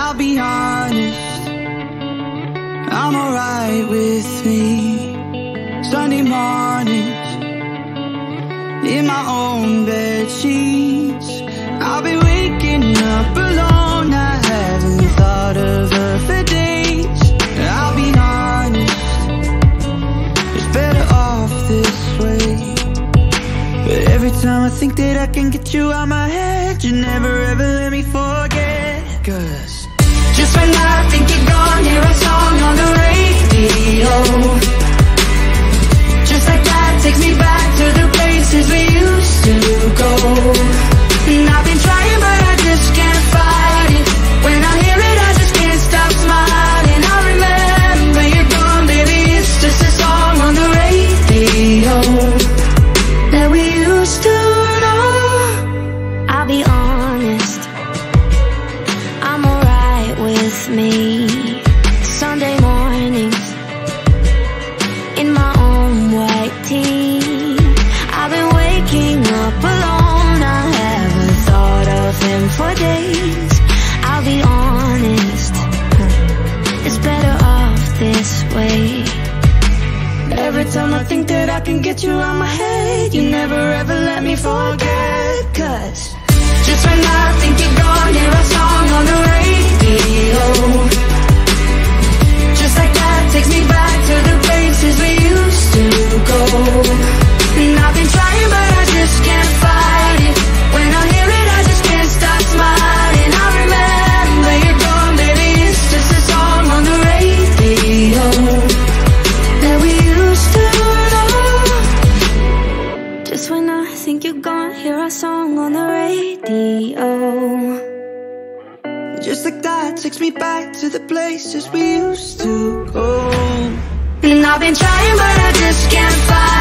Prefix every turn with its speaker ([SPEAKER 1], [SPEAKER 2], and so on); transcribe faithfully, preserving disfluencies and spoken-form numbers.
[SPEAKER 1] I'll be honest, I'm alright with me. Sunday mornings, in my own bedsheets, I'll be waking up alone. I haven't thought of her for days. I'll be honest, it's better off this way. But every time I think that I can get you out my head, you never ever let me forget. Cause just when I think you're gone, hear a song on the radio. Just like that takes me back to the places we used to go. And I've been trying but I just can't fight it. When I hear it I just can't stop smiling. I remember you're gone, baby, it's just a song on the radio that we used to know.
[SPEAKER 2] I'll be honest, I'm alright with me. Sunday mornings, in my own white tee, I've been waking up alone. I haven't thought of him for days. I'll be honest, it's better off this way. Every time I think that I can get you out my head, you never ever let me forget. Cause
[SPEAKER 1] just when I think you're gone, hear a song on the radio. Just like that takes me back to the places we used to go. And I've been trying but I just can't fight it. When I hear it I just can't stop smiling. I remember you're gone, baby, it's just a song on the radio that we used to know.
[SPEAKER 2] just when I think you're gone, hear a song on the radio.
[SPEAKER 1] Just like that takes me back to the places we used to go.
[SPEAKER 2] And I've been trying but I just can't find